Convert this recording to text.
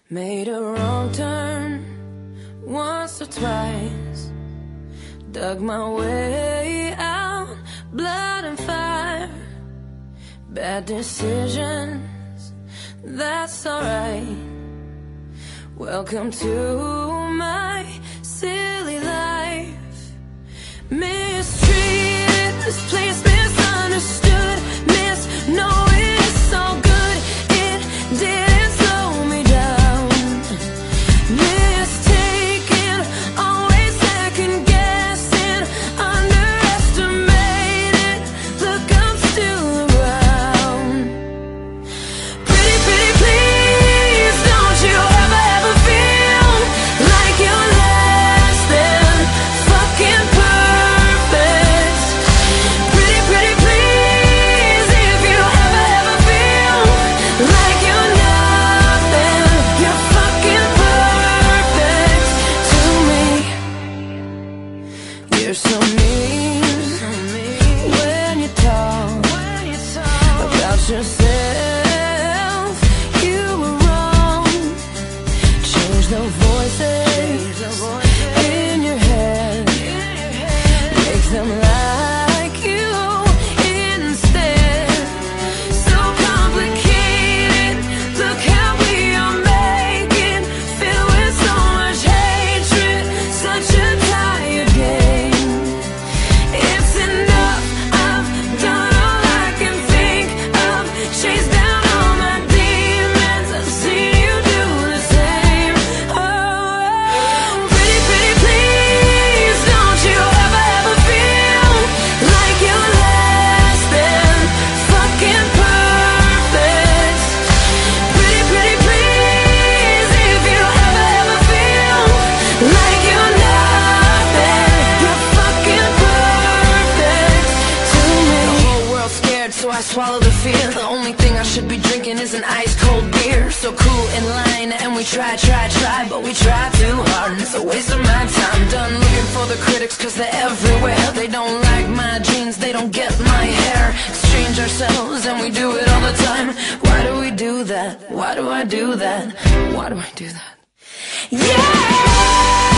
Made a wrong turn once or twice, dug my way out, blood and fire. Bad decisions, that's alright. Welcome to my silly life. Mistreated, this place misunderstood, knowing it's all good, it didn't slow me down. Mistaken, always second guessing, underestimated, look, I'm still around. Pretty, pretty please, don't you ever feel like you're less than fucking perfect. Pretty, pretty please, if you ever feel like you're nothing, you're fucking perfect to me. You're so mean when you talk about yourself. You were wrong. Change the voices in your head, make them like you instead. So complicated, look how we are making, filled with so much hatred, such a tired game. It's enough, I've done all I can think of, chased down all my demons, I've seen you do the same. Oh, pretty, pretty please, don't you ever feel like you're less than fucking perfect. Pretty, pretty please, if you ever feel like you're nothing, you're fucking perfect to me. The whole world's scared, so I swallow the fear. The only thing I should be drinking is an ice cold beer. So cool in line, and we try, but we try too hard, and it's a waste of my time. Done looking for the critics, cause they're everywhere. They don't like my jeans, they don't get my hair. Exchange ourselves, and we do it all the time. Why do we do that? Why do I do that? Why do I do that? Yeah!